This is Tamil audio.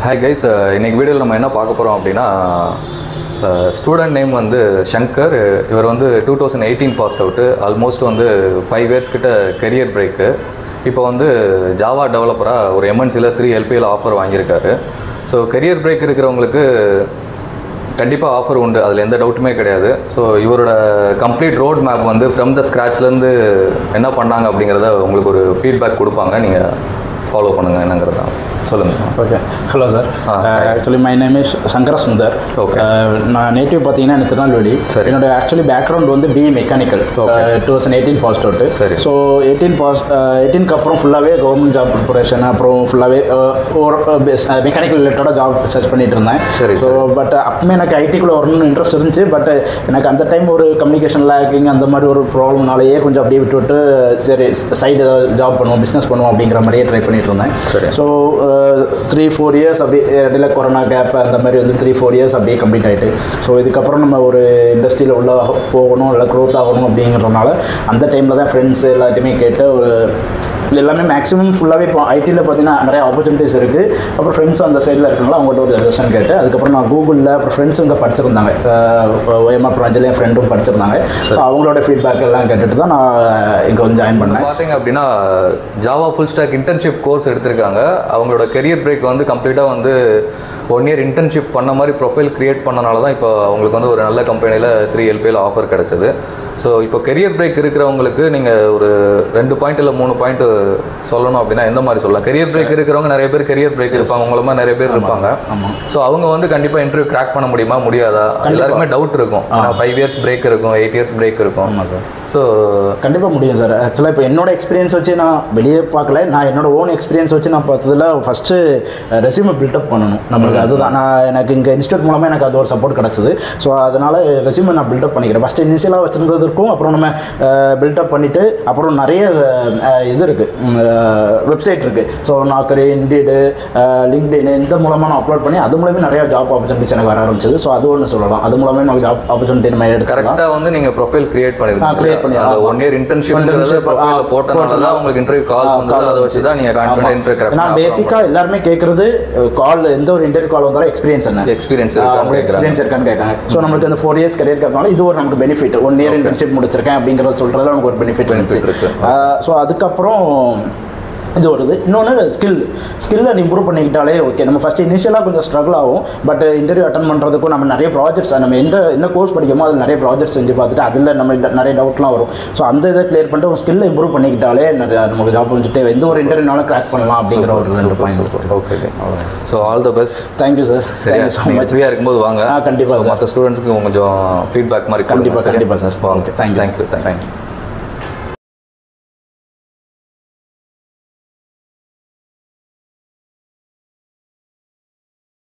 Hi guys, இன்னைக்கு வீடியோவில் நம்ம என்ன பார்க்க போகிறோம் அப்படின்னா ஸ்டூடெண்ட் நேம் வந்து சங்கர். இவர் வந்து 2018 பாஸ்ட் அவுட்டு. ஆல்மோஸ்ட் வந்து 5 years கிட்ட கெரியர் பிரேக்கு. இப்போ வந்து ஜாவா டெவலப்பராக ஒரு எம்என்சியில் 3 LPA ஆஃபர் வாங்கியிருக்காரு. ஸோ கெரியர் பிரேக் இருக்கிறவங்களுக்கு கண்டிப்பாக ஆஃபர் உண்டு, அதில் எந்த டவுட்டுமே கிடையாது. ஸோ இவரோட கம்ப்ளீட் ரோட் மேப் வந்து ஃப்ரம் த ஸ்க்ராட்ச்லேருந்து என்ன பண்ணாங்க அப்படிங்கிறத உங்களுக்கு ஒரு ஃபீட்பேக் கொடுப்பாங்க, நீங்கள் ஃபாலோ பண்ணுங்கள் என்னங்கிறது தான். சொல்லுங்கள். Okay, hello sir. Actually my name is Sankara Sundar. Okay, நான் நேட்டிவ் பார்த்தீங்கன்னா எனக்கு திருநெல்வேலி. சரி. என்னோட ஆக்சுவலி பேக்ரவுண்ட் வந்து BE மெக்கானிக்கல். 2018 passed out. சரி. ஸோ 18க்கு அப்புறம் ஃபுல்லாகவே கவர்மெண்ட் ஜாப் ப்ரிப்பரேஷன், அப்புறம் ஃபுல்லாகவே ஒரு மெக்கானிக்கல் ரிலேட்டடாக ஜாப் சர்ச் பண்ணிட்டு இருந்தேன். சரி. ஸோ பட் அப்பவுமே எனக்கு ஐடிக்குள்ளே வரணும்னு இன்ட்ரெஸ்ட் இருந்துச்சு. பட் எனக்கு அந்த டைம் ஒரு கம்யூனிகேஷன் லேக்கிங் அந்த மாதிரி ஒரு ப்ராப்ளம்னாலேயே கொஞ்சம் அப்படியே விட்டு சரி சைடு ஏதாவது ஜாப் பண்ணுவோம், பிஸ்னஸ் பண்ணுவோம் அப்படிங்கிற மாதிரியே ட்ரை பண்ணிட்டு இருந்தேன். சரி. ஸோ 3-4 years அப்படியே இடையில கொரோனா கேப் அந்த மாதிரி வந்து 3-4 years அப்படியே கம்ப்ளீட் ஆகிட்டு. ஸோ இதுக்கப்புறம் நம்ம ஒரு இண்டஸ்ட்ரியில் உள்ள போகணும், இல்லை க்ரோத் ஆகணும் அப்படிங்கிறதுனால அந்த டைமில் தான் ஃப்ரெண்ட்ஸ் எல்லாத்தையுமே கேட்டு ஒரு எல்லாமே மேக்ஸிமம் ஃபுல்லாகவே இப்போ ஐடியில் பார்த்தீங்கன்னா நிறைய ஆப்பர்ச்சுனிட்டிஸ் இருக்குது. அப்புறம் ஃப்ரெண்ட்ஸும் அந்த சைடில் இருக்கனால அவங்கள்ட்ட ஒரு சஜஷன் கேட்டு அதுக்கப்புறம் நான் கூகுளில் அப்புறம் ஃப்ரெண்ட்ஸும் இங்கே படிச்சிருந்தாங்க, OMR ப்ராஜெக்டில் என் ஃப்ரெண்டும் படிச்சிருந்தாங்க. ஸோ அவங்களோட ஃபீட்பேக் எல்லாம் கேட்டுட்டு தான் நான் இங்கே வந்து ஜாயின் பண்ணேன். பார்த்தீங்க அப்படின்னா Java full stack internship course எடுத்திருக்காங்க. அவங்களோட கெரியர் பிரேக் வந்து கம்ப்ளீட்டாக வந்து 1 year இன்டர்ன்ஷிப் பண்ண மாதிரி ப்ரொஃபைல் க்ரியேட் பண்ணனால தான் இப்போ அவங்களுக்கு வந்து ஒரு நல்ல கம்பெனியில் 3 LPA ஆஃபர் கிடச்சிது. ஸோ இப்போ கெரியர் பிரேக் இருக்கிறவங்களுக்கு நீங்கள் ஒரு 2 பாயிண்ட் இல்லை 3 பாயிண்ட் சொல்லணும் அப்படின்னா எந்த மாதிரி சொல்லலாம்? கெரியர் பிரேக் இருக்கிறவங்க நிறைய பேர் கெரியர் பிரேக் இருப்பாங்க, உங்களை மாதிரி நிறைய பேர் இருப்பாங்க. ஸோ அவங்க வந்து கண்டிப்பாக இன்டர்வியூ கிராக் பண்ண முடியுமா முடியாதா எல்லாருக்குமே டவுட் இருக்கும். 5 years பிரேக் இருக்கும், 8 years பிரேக் இருக்கும். ஸோ கண்டிப்பாக முடியும் சார். ஆக்சுவலாக இப்போ என்னோட எக்ஸ்பீரியன்ஸ் வச்சு நான் வெளியே பார்க்கல, நான் என்னோட ஓன் எக்ஸ்பீரியன்ஸ் வச்சு நான் பார்த்ததில் ஃபஸ்ட்டு ரெஸ்யூமை பில்டப் பண்ணணும் நம்மளுக்கு. அதுதான் நான் எனக்கு இங்கே இன்ஸ்டியூட் மூலமாக எனக்கு அது ஒரு சப்போர்ட் கிடச்சிது. ஸோ அதனால் ரெஸ்யூமை நான் பில்டப் பண்ணிக்கிறேன். ஃபஸ்ட்டு இனிஷியலாக வச்சுருந்ததுக்கும் அப்புறம் நம்ம பில்டப் பண்ணிவிட்டு அப்புறம் நிறைய இது இருக்குது, வெப்சைட் இருக்குது. ஸோ நாக்கரி, இண்டீடு, லிங்க்டின் இந்த மூலமாக நான் அப்லோட் பண்ணி அது மூலமே நிறைய ஜாப் ஆப்பர்ச்சுனிட்டிஸ் எனக்கு வர ஆரம்பிச்சது. ஸோ அது ஒன்று சொல்லலாம். அது மூலமே நம்ம ஜாப் ஆப்பர்ச்சுனிட்டி நம்ம எடுத்து கரெக்டாக வந்து நீங்கள் ப்ரொஃபைல் கிரியேட் பண்ணிருக்கீங்க. 1 year இன்டர்ன்ஷிப் போட்டனால தான் உங்களுக்கு இன்டர்வியூ கால்ஸ் வந்து அதை வச்சு தான் நீங்கள் கான்ஃபிடென்ட் இன்டர்வியூ கிராக் பண்ணலாம். நான் பேசிக்காக எல்லாருமே கேட்குறது கால், எந்த ஒரு இன்டர்வியூ கால் வந்தாலும் எக்ஸ்பீரியன்ஸ் இருக்கான்னு கேட்காங்க. ஸோ நம்மளுக்கு அந்த 4 years கரியர் கேட்கனால இது ஒரு நமக்கு பெனிஃபிட். 1 year இன்டர்ன்ஷிப் முடிச்சிருக்கேன் அப்படிங்கிறத சொல்கிறது நமக்கு ஒரு பெனிஃபிட் இருக்கு. ஸோ அதுக்கப்புறம் இது வருது. இன்னொன்று ஸ்கில்லை இம்ப்ரூவ் பண்ணிக்கிட்டாலே ஓகே. நம்ம ஃபஸ்ட்டு இனிஷியலாக கொஞ்சம் ஸ்ட்ரகிள் ஆகும். பட் இன்டர்வியூ அட்டன் பண்ணுறதுக்கும் நம்ம நிறைய ப்ராஜெக்ட்ஸ், நம்ம என்ன கோர்ஸ் படிக்கமோ அதில் நிறைய ப்ராஜெக்ட்ஸ் செஞ்சு பார்த்துட்டு அதில் நம்ம நிறைய டவுட்லாம் வரும். ஸோ அந்த இதை கிளியர் பண்ணிட்டு ஒரு ஸ்கில்லை இம்ப்ரூவ் பண்ணிக்கிட்டாலே நிறைய நமக்கு ஜாப் வந்துட்டு எந்த ஒரு இன்டர்வியூனாலும் கிராக் பண்ணலாம் அப்படிங்கிற ஒரு 2 point. Okay, so all the best. Thank you sir. Thank you so much. ஃப்ரீயாக இருக்கும்போது வாங்க. கண்டிப்பாக மற்ற ஸ்டூடெண்ட்ஸ்க்கு கொஞ்சம் ஃபீட்பேக் மாதிரி கண்டிப்பாக சார். Okay, thank you.